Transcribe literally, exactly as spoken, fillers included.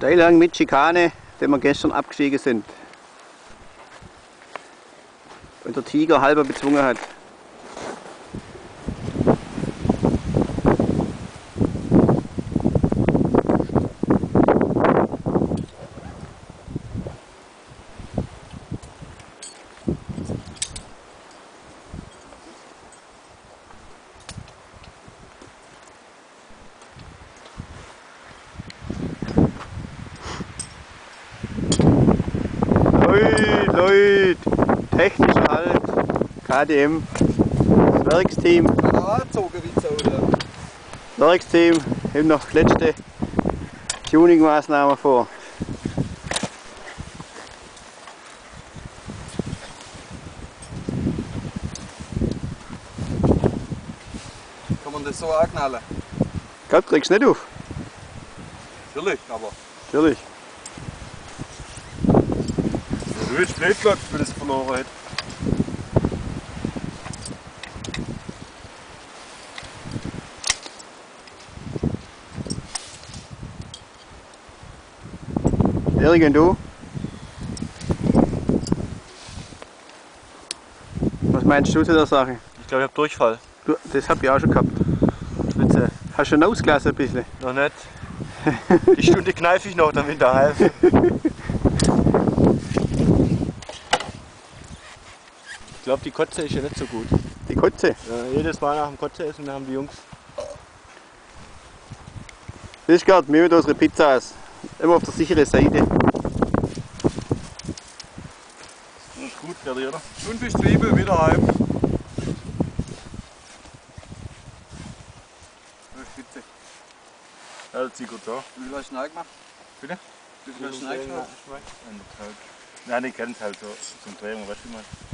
Steilhang mit Schikane, den wir gestern abgestiegen sind. Und der Tiger halber bezwungen hat. Leute, Leute, technischer Halt, K D M, das Werksteam, Werksteam, haben noch letzte Tuning-Maßnahmen vor. Kann man das so anknallen? Gott, kriegst du nicht auf? Natürlich, aber. Natürlich. Du hättest blöd gelockt, wenn das verloren hätte. Erik, und du? Was meinst du zu der Sache? Ich glaube, ich habe Durchfall. Du, das hab ich auch schon gehabt. Spitze. Hast du schon ausgelassen ein bisschen? Noch nicht. Die Stunde kneife ich noch, damit der halb. Ich glaube, die Kotze ist ja nicht so gut. Die Kotze? Ja, jedes Mal nach dem Kotze essen haben die Jungs. Fischgart, wir mit unsere Pizzas. Immer auf der sicheren Seite. Das ist gut, Ferdi, oder? Und bis Zwiebel, wieder heim. Spitze. Ja, das sieht gut aus. Wie viel hast du gemacht? Bitte? Wie viel hast du gemacht? Anderthalb. Nein, ich kenne es halt so zum Drehen, weißt du, wie man.